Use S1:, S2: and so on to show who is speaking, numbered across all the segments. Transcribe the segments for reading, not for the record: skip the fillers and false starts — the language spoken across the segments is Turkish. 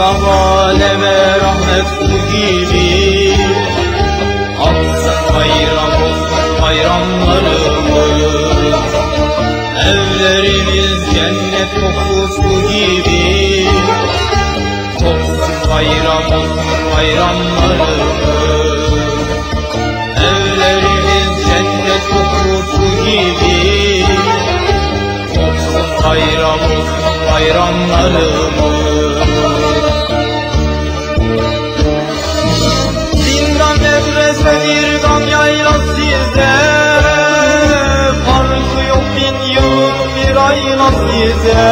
S1: İslam aleme rahmet su gibi. Aksın bayram olsun bayramlarımız, evlerimiz cennet kokusu gibi. Olsun bayram olsun bayramlarımız, evlerimiz cennet kokusu gibi. Olsun bayram olsun bayramlarımız. Zindan medrese bir gam yayla size, farkı yok bin yıl bir ayla size.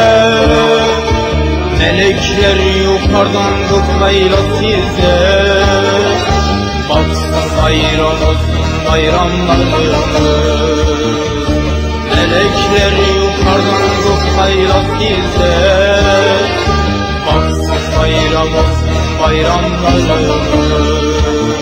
S1: Melekler yukarıdan kutlayla size. Baksın bayram olsun bayramlarımız, melekler yukarıdan kutlayla size. Baksın bayram olsun bayramlarımız.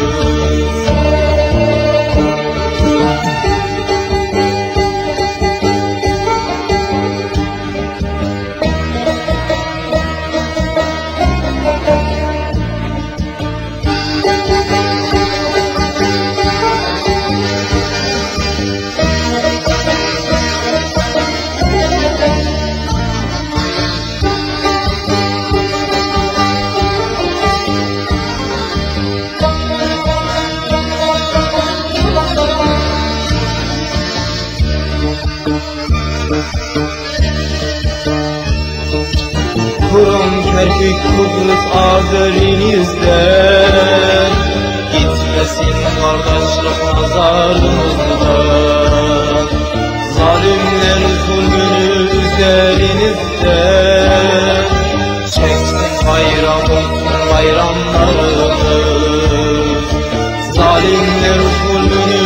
S1: Kur'an, Kerkük, Kudüs azerinizden, gitmesin kardeşlik nazarınızdan. Zalimler zulmünü üzerinizden, çeksin bayram olsun bayramlarımız. Zalimler zulmünü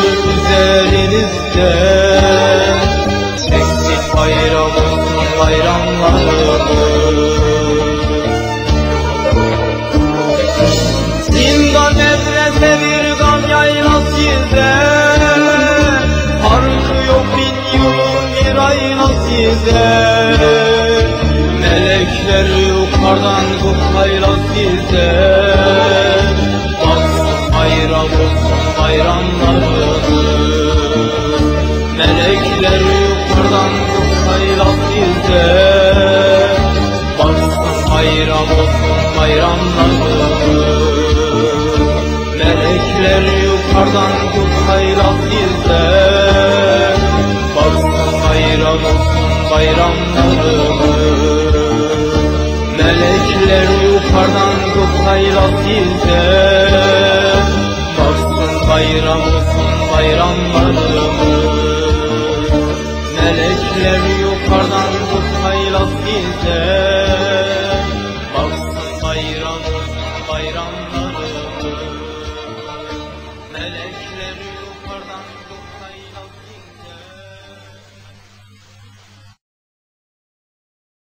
S1: üzerinizden, çeksin bayram olsun bayramlarımız. Zindan medrese bir gam yayla size, farkı yok bin yılın bir ayla size. Melekler yukarıdan kutlayla size. Baksın bayram olsun bayramlarımız, melekler yukarıdan kutlayla size. Baksın bayram olsun bayramlarımız, melekler yukarıdan